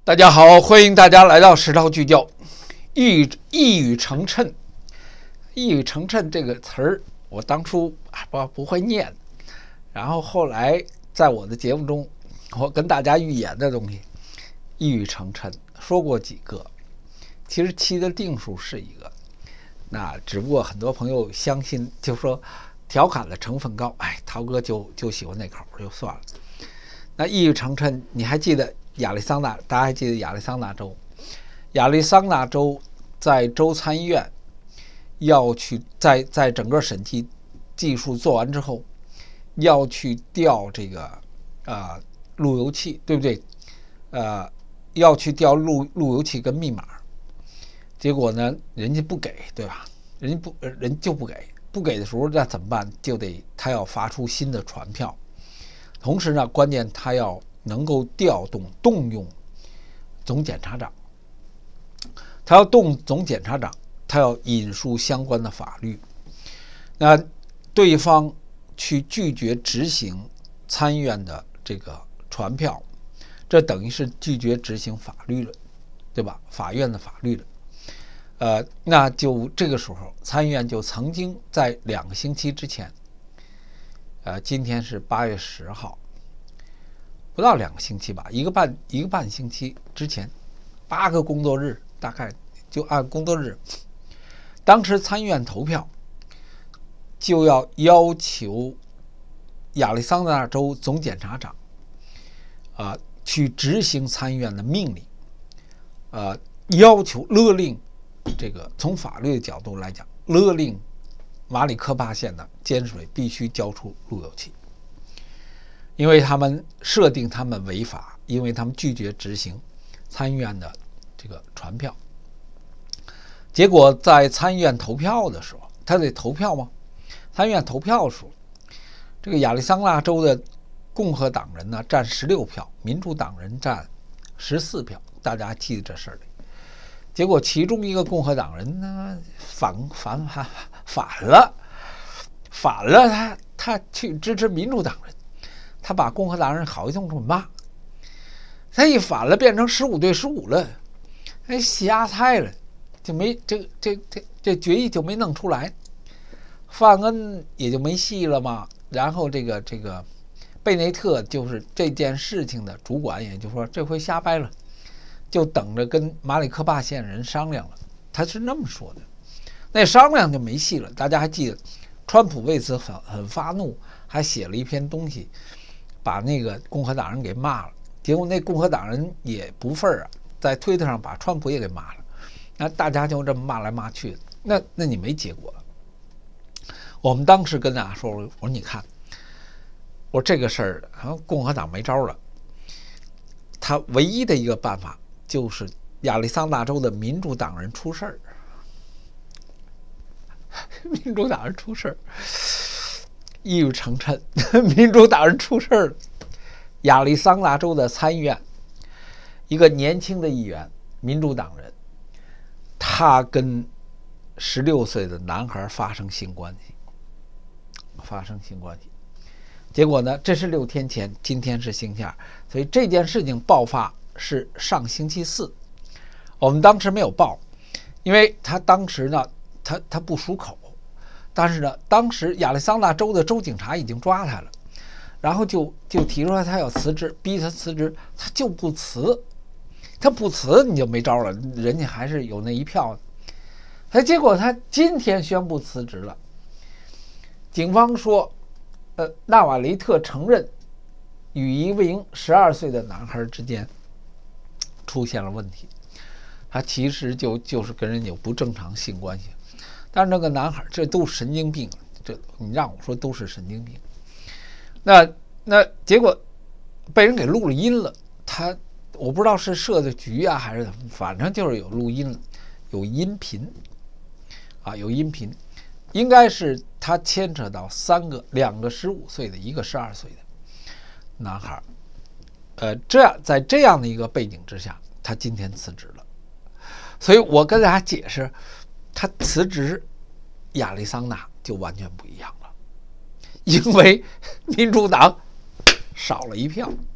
大家好，欢迎大家来到实操聚焦。一语成谶，一语成谶这个词儿，我当初不会念，然后后来在我的节目中，我跟大家预言的东西，一语成谶说过几个，其实七的定数是一个，那只不过很多朋友相信，就说调侃的成分高，涛哥就喜欢那口就算了。那一语成谶，你还记得？亚利桑那，大家还记得亚利桑那州？亚利桑那州在州参议院要去在整个审计技术做完之后，要去调这个路由器，对不对？要去调路由器跟密码，结果呢，人家不给，对吧？人就不给，不给的时候那怎么办？就得他要发出新的传票，同时呢，关键他要能够动用总检察长，他要总检察长，他要引述相关的法律。那对方去拒绝执行参议院的这个传票，这等于是拒绝执行法律了，对吧？法院的法律了。那就这个时候，参议院就曾经在2个星期之前，今天是8月10号。不到2个星期吧，一个半星期之前，8个工作日，大概就按工作日，当时参议院投票就要求亚利桑那州总检察长去执行参议院的命令，要求勒令这个从法律的角度来讲，勒令马里科帕县的尖水必须交出路由器。因为他们设定他们违法，因为他们拒绝执行参议院的这个传票。结果在参议院投票的时候，他得投票吗？参议院投票的时候，这个亚利桑那州的共和党人呢占16票，民主党人占14票，大家记得这事儿。结果其中一个共和党人呢反了，他去支持民主党人。他把共和党人好一通这么骂，他一反了变成15对15了，瞎猜了，就没这决议就没弄出来，范恩也就没戏了嘛。然后这个贝内特就是这件事情的主管，也就说这回瞎掰了，就等着跟马里科帕县人商量了。他是那么说的，那商量就没戏了。大家还记得，川普为此很发怒，还写了一篇东西。把那个共和党人给骂了，结果那共和党人也不忿啊，在推特上把川普也给骂了，那大家就这么骂来骂去，那你没结果了。我们当时跟大家说，我说你看，我说这个事儿共和党没招了，他唯一的一个办法就是亚利桑那州的民主党人出事儿，民主党人出事儿。一语成谶，民主党人出事了。亚利桑那州的参议院，一个年轻的议员，民主党人，他跟16岁的男孩发生性关系，结果呢，这是6天前，今天是星期2，所以这件事情爆发是上星期4，我们当时没有报，因为他当时呢，他不熟口。但是呢，当时亚利桑那州的州警察已经抓他了，然后就提出来他要辞职，逼他辞职，他就不辞，他不辞你就没招了，人家还是有那一票的。结果他今天宣布辞职了。警方说，纳瓦雷特承认与一名12岁的男孩之间出现了问题，他其实就是跟人有不正常性关系。但是那个男孩，这都是神经病，这你让我说都是神经病。那结果被人给录了音了，我不知道是设的局啊还是怎么，反正就是有录音了，有音频有音频，应该是他牵扯到2个15岁的，一个12岁的男孩。在这样的一个背景之下，他今天辞职了。所以我跟大家解释。他辞职，亚利桑那就完全不一样了，因为民主党少了一票。